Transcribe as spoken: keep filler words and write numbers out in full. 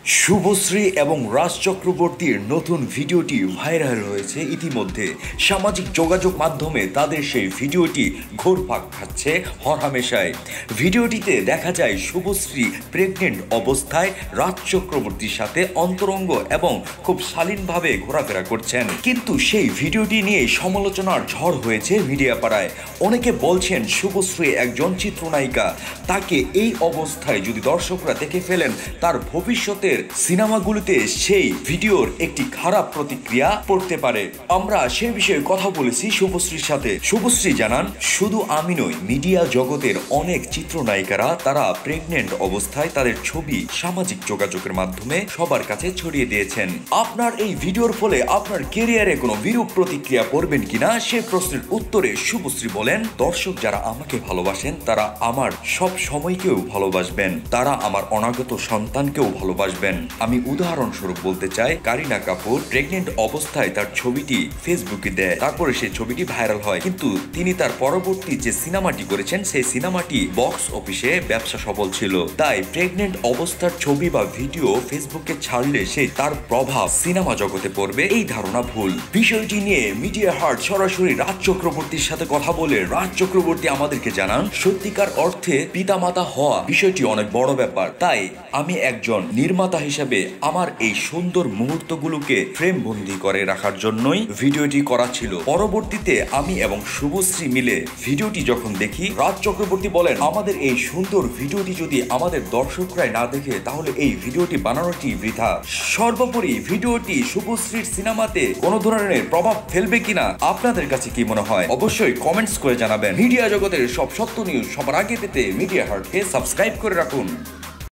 শুভশ্রী এবং রাজ চক্রবর্তীর নতুন ভিডিওটি ভাইরাল হয়েছে ইতিমধ্যে। সামাজিক যোগাযোগ মাধ্যমে তাদের সেই ভিডিওটি ঘুরপাক খাচ্ছে হরহামেশায়। ভিডিওটিতে দেখা যায় শুভশ্রী প্রেগনেন্ট অবস্থায় রাজ চক্রবর্তীর সাথে অন্তরঙ্গ এবং খুব শালীনভাবে ঘোরাফেরা করছেন। কিন্তু সেই ভিডিওটি নিয়ে সমালোচনার ঝড় হয়েছে মিডিয়া পাড়ায়। অনেকে বলছেন শুভশ্রী একজন চিত্রনায়িকা, তাকে এই অবস্থায় যদি দর্শকরা দেখে ফেলেন তার ভবিষ্যতের সিনেমাগুলোতে সেই ভিডিওর একটি খারাপ প্রতিক্রিয়া পড়তে পারে। আমরা সে বিষয়ে কথা বলেছি শুভশ্রীর সাথে। শুভশ্রী জানান, শুধু আমি নই, মিডিয়া জগতের অনেক চিত্রনায়িকারা তারা প্রেগনেন্ট অবস্থায় তাদের ছবি সামাজিক যোগাযোগের মাধ্যমে সবার কাছে ছড়িয়ে দিয়েছেন। আপনার এই ভিডিওর ফলে আপনার ক্যারিয়ারে কোনো বিরূপ প্রতিক্রিয়া পড়বেন কিনা সে প্রশ্নের উত্তরে শুভশ্রী বলেন, দর্শক যারা আমাকে ভালোবাসেন তারা আমার সব সময়কেও ভালোবাসবেন, তারা আমার অনাগত সন্তানকেও ভালোবাসবেন। আমি উদাহরণস্বরূপ বলতে চাই, কারিনা কাপুর প্রেগনেন্ট অবস্থায় তার ছবিটি ফেসবুকে দেয়, তারপরে সেই ছবিটি ভাইরাল হয়, কিন্তু তিনি তার পরবর্তী যে সিনেমাটি করেছেন সেই সিনেমাটি বক্স অফিসে ব্যবসা সফল ছিল। তাই প্রেগনেন্ট অবস্থার ছবি বা ভিডিও ফেসবুকে ছাড়লে সে তার প্রভাব সিনেমা জগতে পড়বে, এই ধারণা ভুল। বিষয়টি নিয়ে মিডিয়া হার্ট সরাসরি রাজ চক্রবর্তীর সাথে কথা বলে রাজ চক্রবর্তী আমাদেরকে জানান, সত্যিকার অর্থে পিতামাতা হওয়া বিষয়টি অনেক বড় ব্যাপার। তাই আমি একজন নির্মাতা হিসেবে আমার এই সুন্দর মুহূর্তগুলোকে ফ্রেম বন্দি করে রাখার জন্যই ভিডিওটি করা ছিল। পরবর্তীতে আমি এবং শুভশ্রী মিলে ভিডিওটি যখন দেখি, রাজ চক্রবর্তী বলেন, আমাদের এই সুন্দর ভিডিওটি যদি আমাদের দর্শকরাই না দেখে তাহলে এই ভিডিওটি বানানোটি বৃথা। সর্বোপরি ভিডিওটি শুভশ্রীর সিনেমাতে কোনো ধরনের প্রভাব ফেলবে কিনা আপনাদের কাছে কি মনে হয় অবশ্যই কমেন্টস করে জানাবেন। মিডিয়া জগতের সব সত্য নিউজ সবার আগে পেতে মিডিয়া হার্টকে সাবস্ক্রাইব করে রাখুন।